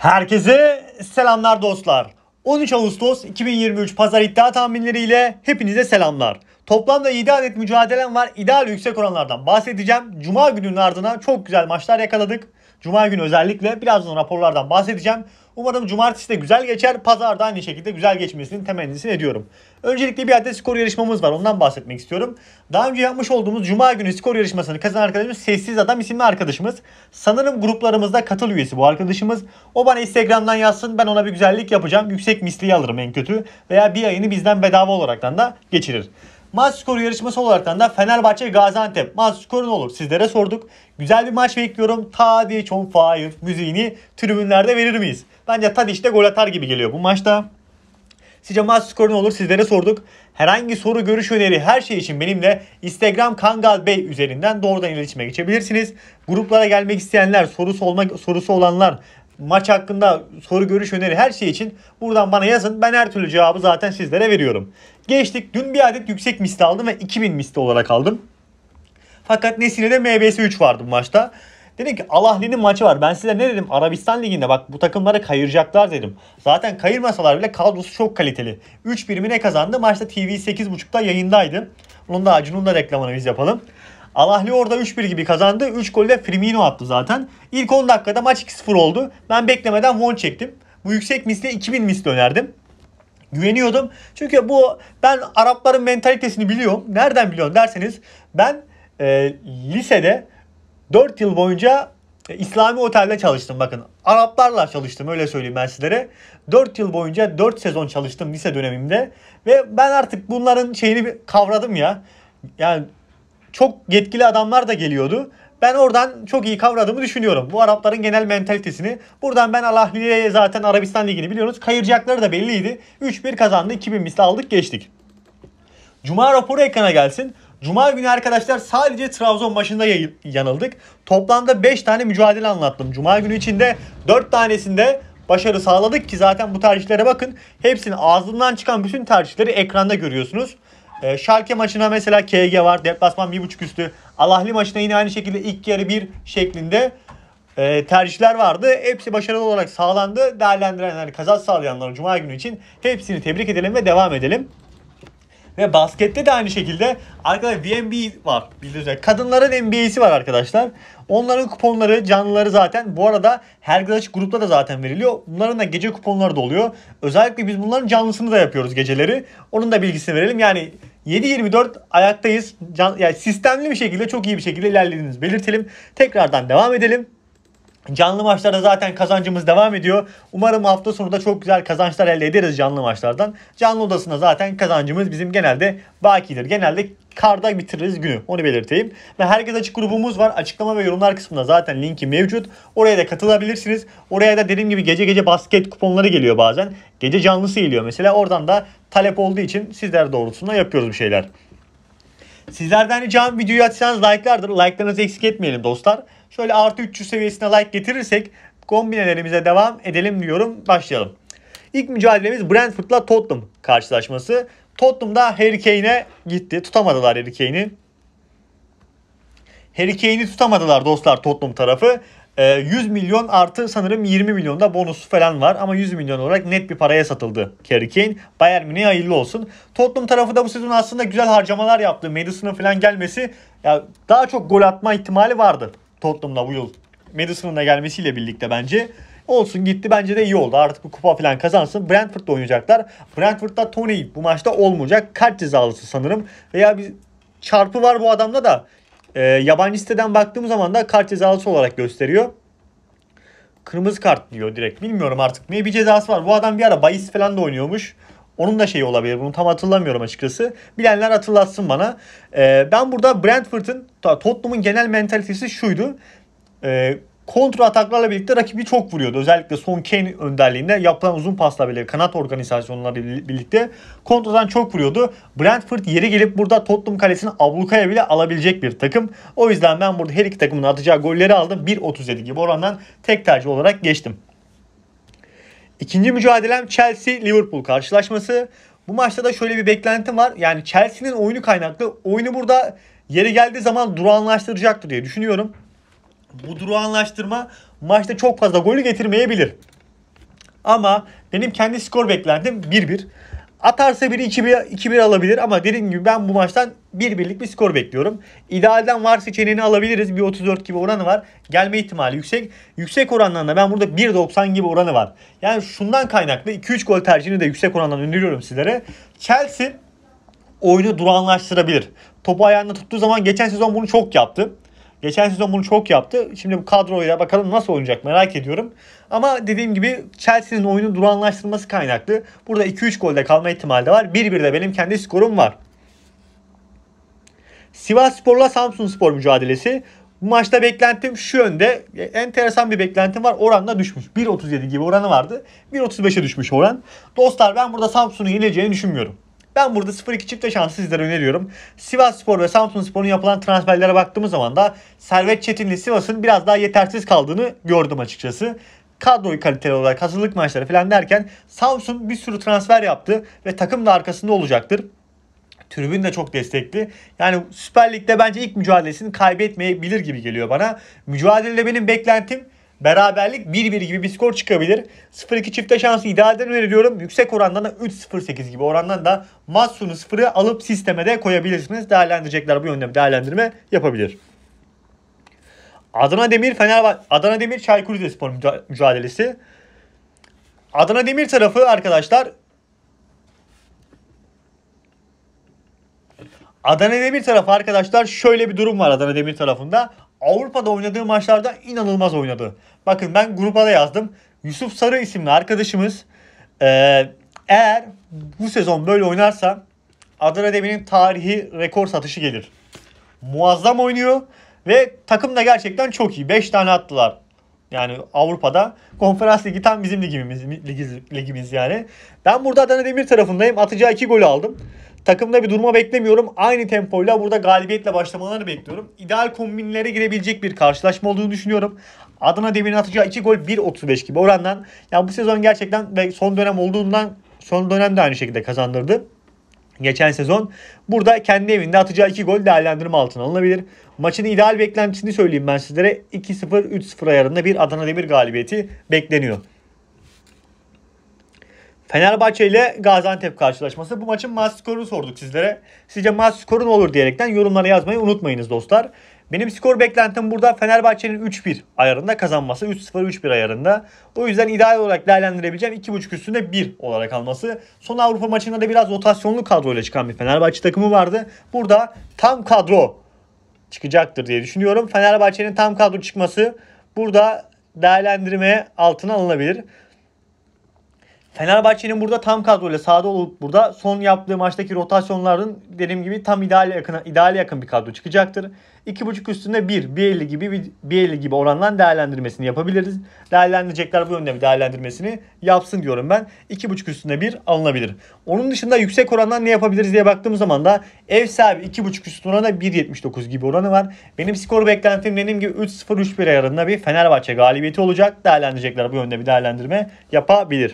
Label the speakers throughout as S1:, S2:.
S1: Herkese selamlar dostlar. 13 Ağustos 2023 Pazar iddia tahminleriyle hepinize selamlar. Toplamda 7 adet mücadelem var. İdeal yüksek oranlardan bahsedeceğim. Cuma gününün ardından çok güzel maçlar yakaladık. Cuma günü özellikle birazdan raporlardan bahsedeceğim. Umarım cumartesi de güzel geçer. Pazar da aynı şekilde güzel geçmesini temennisini ediyorum. Öncelikle bir adet skor yarışmamız var. Ondan bahsetmek istiyorum. Daha önce yapmış olduğumuz Cuma günü skor yarışmasını kazanan arkadaşımız Sessiz Adam isimli arkadaşımız. Sanırım gruplarımızda katıl üyesi bu arkadaşımız. O bana Instagram'dan yazsın. Ben ona bir güzellik yapacağım. Yüksek misliyi alırım en kötü. Veya bir ayını bizden bedava olaraktan da geçirir. Maç skoru yarışması olaraktan da Fenerbahçe Gaziantep maç skoru ne olur sizlere sorduk. Güzel bir maç bekliyorum. Tadiç on fire müziğini tribünlerde verir miyiz? Bence Tadiç de gol atar gibi geliyor bu maçta. Sizce maç skoru ne olur sizlere sorduk. Herhangi soru, görüş, öneri her şey için benimle Instagram Kangal Bey üzerinden doğrudan iletişime geçebilirsiniz. Gruplara gelmek isteyenler, sorusu olanlar, maç hakkında soru, görüş, öneri her şey için buradan bana yazın. Ben her türlü cevabı zaten sizlere veriyorum. Geçtik. Dün bir adet yüksek misli aldım ve 2000 misli olarak aldım. Fakat Nesine'de MBS 3 vardı bu maçta. Dedim ki Al Ahly'nin maçı var. Ben size ne dedim? Arabistan Ligi'nde bak bu takımları kayıracaklar dedim. Zaten kayırmasalar bile kadrosu çok kaliteli. 3 birimine kazandı. Maçta TV 8.30'da yayındaydı. Onun da Acun'un da reklamını biz yapalım. Al Ahly orada 3-1 gibi kazandı. 3 golü de Firmino attı zaten. İlk 10 dakikada maç 2-0 oldu. Ben beklemeden won çektim. Bu yüksek misli 2000 misli önerdim. Güveniyordum. Çünkü ben Arapların mentalitesini biliyorum. Nereden biliyorum derseniz ben lisede 4 yıl boyunca İslami Otel'de çalıştım. Bakın Araplarla çalıştım öyle söyleyeyim ben sizlere. 4 yıl boyunca 4 sezon çalıştım lise dönemimde. Ve ben artık bunların şeyini kavradım ya. Yani çok yetkili adamlar da geliyordu. Ben oradan çok iyi kavradığımı düşünüyorum. Bu Arapların genel mentalitesini. Buradan ben Al Ahly'ye zaten Arabistan Ligi'ni biliyoruz. Kayıracakları da belliydi. 3-1 kazandı. 2000 misli aldık geçtik. Cuma raporu ekrana gelsin. Cuma günü arkadaşlar sadece Trabzon maçında yanıldık. Toplamda 5 tane mücadele anlattım. Cuma günü içinde 4 tanesinde başarı sağladık ki zaten bu tercihlere bakın. Hepsinin ağzından çıkan bütün tercihleri ekranda görüyorsunuz. Schalke maçına mesela KG var. Deplasman 1.5 üstü. Al Ahly maçına yine aynı şekilde ilk yarı 1 şeklinde tercihler vardı. Hepsi başarılı olarak sağlandı. Değerlendirenler, kazanç sağlayanlar Cuma günü için hepsini tebrik edelim ve devam edelim. Ve baskette de aynı şekilde arkadaşlar VNB var. Bildiğiniz üzere. Kadınların NBA'si var arkadaşlar. Onların kuponları, canlıları zaten. Bu arada her grupta da zaten veriliyor. Bunların da gece kuponları da oluyor. Özellikle biz bunların canlısını da yapıyoruz geceleri. Onun da bilgisini verelim. Yani 7/24 ayaktayız. Yani sistemli bir şekilde, çok iyi bir şekilde ilerlediğinizi belirtelim. Tekrardan devam edelim. Canlı maçlarda zaten kazancımız devam ediyor. Umarım hafta sonu da çok güzel kazançlar elde ederiz canlı maçlardan. Canlı odasında zaten kazancımız bizim genelde bakidir. Genelde karda bitiririz günü. Onu belirteyim. Ve herkes açık grubumuz var. Açıklama ve yorumlar kısmında zaten linki mevcut. Oraya da katılabilirsiniz. Oraya da dediğim gibi gece basket kuponları geliyor bazen. Gece canlısı geliyor mesela. Oradan da talep olduğu için sizler doğrultusunda yapıyoruz bir şeyler. Sizlerden ricam videoyu açsanız like'lardır. Like'larınızı eksik etmeyelim dostlar. Şöyle artı 300 seviyesine like getirirsek kombinelerimize devam edelim diyorum. Başlayalım. İlk mücadelemiz Brentford'la Tottenham karşılaşması. Tottenham'da Harry Kane'e gitti. Tutamadılar Harry Kane'i. Harry Kane'i tutamadılar dostlar Tottenham tarafı. 100 milyon artı sanırım 20 milyonda bonusu falan var. Ama 100 milyon olarak net bir paraya satıldı Harry Kane. Bayern Münih'e hayırlı olsun. Tottenham tarafı da bu sezon aslında güzel harcamalar yaptı. Madison'ın falan gelmesi ya daha çok gol atma ihtimali vardı Tottenham'da bu yıl. Madison'ın da gelmesiyle birlikte bence. Olsun gitti, bence de iyi oldu. Artık bu kupa falan kazansın. Brentford'da oynayacaklar. Brentford'da Tony bu maçta olmayacak. Kart cezalısı sanırım. Veya bir çarpı var bu adamda da. Yabancı siteden baktığım zaman da kart cezalısı olarak gösteriyor. Kırmızı kart diyor direkt. Bilmiyorum artık ne bir cezası var. Bu adam bir ara bahis falan da oynuyormuş. Onun da şeyi olabilir. Bunu tam hatırlamıyorum açıkçası. Bilenler hatırlatsın bana. Ben burada Brentford'un, Tottenham'ın genel mentalitesi şuydu. Kontra ataklarla birlikte rakibi çok vuruyordu. Özellikle Son Kane önderliğinde yapılan uzun pasla bile kanat organizasyonlarıyla birlikte kontradan çok vuruyordu. Brentford yeri gelip burada Tottenham kalesini ablukaya bile alabilecek bir takım. O yüzden ben burada her iki takımın atacağı golleri aldım. 1.37 gibi orandan tek tercih olarak geçtim. İkinci mücadelem Chelsea-Liverpool karşılaşması. Bu maçta da şöyle bir beklentim var. Yani Chelsea'nin oyunu kaynaklı. Oyunu burada yeri geldiği zaman durağanlaştıracaktır diye düşünüyorum. Bu durağanlaştırma maçta çok fazla golü getirmeyebilir. Ama benim kendi skor beklentim 1-1. Atarsa biri 2-1 alabilir ama dediğim gibi ben bu maçtan 1-1'lik bir skor bekliyorum. İdealden var seçeneğini alabiliriz. 1.34 gibi oranı var. Gelme ihtimali yüksek. Yüksek orandan da ben burada 1.90 gibi oranı var. Yani şundan kaynaklı 2-3 gol tercihini de yüksek orandan öneriyorum sizlere. Chelsea oyunu durağanlaştırabilir. Topu ayağında tuttuğu zaman geçen sezon bunu çok yaptı. Şimdi bu kadroyla bakalım nasıl oynayacak merak ediyorum. Ama dediğim gibi Chelsea'nin oyunu durağanlaştırması kaynaklı. Burada 2-3 golde kalma ihtimali de var. 1-1 de benim kendi skorum var. Sivasspor'la Samsunspor mücadelesi. Bu maçta beklentim şu yönde. Enteresan bir beklentim var. Oran da düşmüş. 1.37 gibi oranı vardı. 1.35'e düşmüş oran. Dostlar ben burada Samsun'u yenileceğini düşünmüyorum. Ben burada 0-2 çifte şansı sizlere öneriyorum. Sivasspor ve Samsunspor'un yapılan transferlere baktığımız zaman da Servet Çetin'le Sivas'ın biraz daha yetersiz kaldığını gördüm açıkçası. Kadroyu kaliteli olarak hazırlık maçları falan derken Samsun bir sürü transfer yaptı ve takım da arkasında olacaktır. Tribün de çok destekli. Yani Süper Lig'de bence ilk mücadelesini kaybetmeyebilir gibi geliyor bana. Mücadelede benim beklentim beraberlik 1-1 gibi bir skor çıkabilir. 0-2 çifte şansı idealden öneriyorum. Yüksek orandan da 3-0-8 gibi orandan da maç sonu 0'ı alıp sisteme de koyabilirsiniz. Değerlendirecekler bu yönde bir değerlendirme yapabilir. Adana Demir Çaykur Rizespor mücadelesi. Adana Demir tarafı arkadaşlar şöyle bir durum var Adana Demir tarafında. Avrupa'da oynadığı maçlarda inanılmaz oynadı. Bakın ben gruba da yazdım. Yusuf Sarı isimli arkadaşımız eğer bu sezon böyle oynarsa Adana Demir'in tarihi rekor satışı gelir. Muazzam oynuyor ve takım da gerçekten çok iyi. 5 tane attılar. Yani Avrupa'da Konferans Ligi tam bizim ligimiz yani. Ben burada Adana Demir tarafındayım. Atacağı 2 golü aldım. Takımda bir durma beklemiyorum. Aynı tempoyla burada galibiyetle başlamalarını bekliyorum. İdeal kombinlere girebilecek bir karşılaşma olduğunu düşünüyorum. Adana Demir'in atacağı 2 gol 1.35 gibi orandan. Yani bu sezon gerçekten ve son dönem de aynı şekilde kazandırdı. Geçen sezon. Burada kendi evinde atacağı 2 gol değerlendirme altına alınabilir. Maçın ideal beklentisini söyleyeyim ben sizlere. 2-0, 3-0 ayarında bir Adana Demir galibiyeti bekleniyor. Fenerbahçe ile Gaziantep karşılaşması. Bu maçın maç skorunu sorduk sizlere. Sizce maç skoru ne olur diyerekten yorumlara yazmayı unutmayınız dostlar. Benim skor beklentim burada Fenerbahçe'nin 3-1 ayarında kazanması. 3-0, 3-1 ayarında. O yüzden ideal olarak değerlendirebileceğim 2.5 üstünde 1 olarak alması. Son Avrupa maçında da biraz rotasyonlu kadroyla çıkan bir Fenerbahçe takımı vardı. Burada tam kadro çıkacaktır diye düşünüyorum. Fenerbahçe'nin tam kadro çıkması burada değerlendirmeye altına alınabilir. Fenerbahçe'nin burada tam kadroyla sahada olup burada son yaptığı maçtaki rotasyonların dediğim gibi tam ideale yakın bir kadro çıkacaktır. 2.5 üstünde 1.50 gibi orandan değerlendirmesini yapabiliriz. Değerlendirecekler bu yönde bir değerlendirmesini yapsın diyorum ben. 2.5 üstünde 1 alınabilir. Onun dışında yüksek orandan ne yapabiliriz diye baktığımız zaman da ev sahibi 2.5 üstün oranı 1.79 gibi oranı var. Benim skor beklentim dediğim gibi 3-0 3-1 ayarında bir Fenerbahçe galibiyeti olacak. Değerlendirecekler bu yönde bir değerlendirme yapabilir.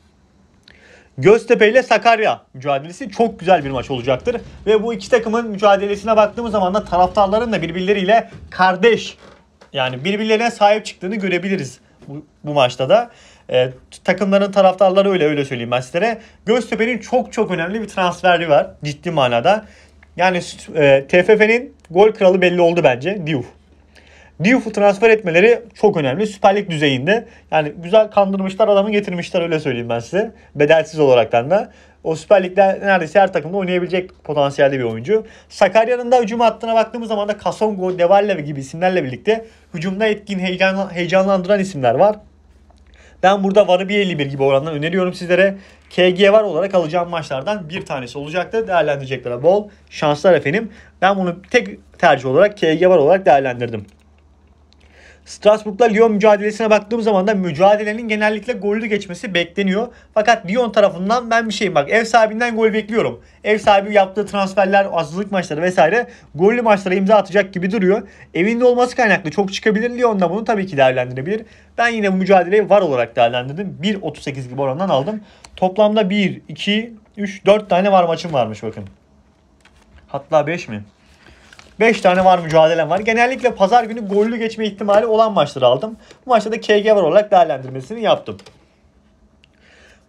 S1: Göztepe ile Sakarya mücadelesi çok güzel bir maç olacaktır. Ve bu iki takımın mücadelesine baktığımız zaman da taraftarların da birbirleriyle kardeş, yani birbirlerine sahip çıktığını görebiliriz bu maçta da. Takımların taraftarları öyle söyleyeyim ben sizlere. Göztepe'nin çok önemli bir transferi var ciddi manada. Yani TFF'nin gol kralı belli oldu bence. Diouf'u transfer etmeleri çok önemli. Süper Lig düzeyinde. Yani güzel kandırmışlar, adamı getirmişler, öyle söyleyeyim ben size. Bedelsiz olaraktan da. O Süper Lig'de neredeyse her takımda oynayabilecek potansiyelde bir oyuncu. Sakarya'nın da hücum hattına baktığımız zaman da Kasongo, Devalle gibi isimlerle birlikte hücumda etkin, heyecanlandıran isimler var. Ben burada varı 1.51 gibi orandan öneriyorum sizlere. KG var olarak alacağım maçlardan bir tanesi olacaktır. Değerlendirecekler bol şanslar efendim. Ben bunu tek tercih olarak KG var olarak değerlendirdim. Strasbourg'la Lyon mücadelesine baktığım zaman da mücadelenin genellikle gollü geçmesi bekleniyor. Fakat Lyon tarafından ben bir şeyim, bak, ev sahibinden gol bekliyorum. Ev sahibi yaptığı transferler, hazırlık maçları vesaire gollü maçlara imza atacak gibi duruyor. Evinde olması kaynaklı çok çıkabilir. Lyon da bunu tabii ki değerlendirebilir. Ben yine bu mücadeleyi var olarak değerlendirdim. 1.38 gibi orandan aldım. Toplamda 1, 2, 3, 4 tane var maçım varmış bakın. Hatta 5 mi? 5 tane var mücadelem var. Genellikle pazar günü gollü geçme ihtimali olan maçları aldım. Bu maçta da KG var olarak değerlendirmesini yaptım.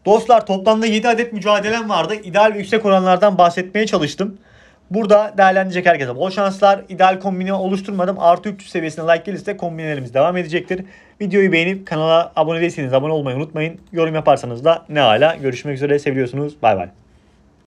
S1: Dostlar toplamda 7 adet mücadelem vardı. İdeal ve yüksek oranlardan bahsetmeye çalıştım. Burada değerlendirecek herkese bol şanslar. İdeal kombini oluşturmadım. Artı 300 seviyesine like gelirse kombinlerimiz devam edecektir. Videoyu beğenip kanala abone değilseniz abone olmayı unutmayın. Yorum yaparsanız da ne hala. Görüşmek üzere, seviyorsunuz. Bay bay.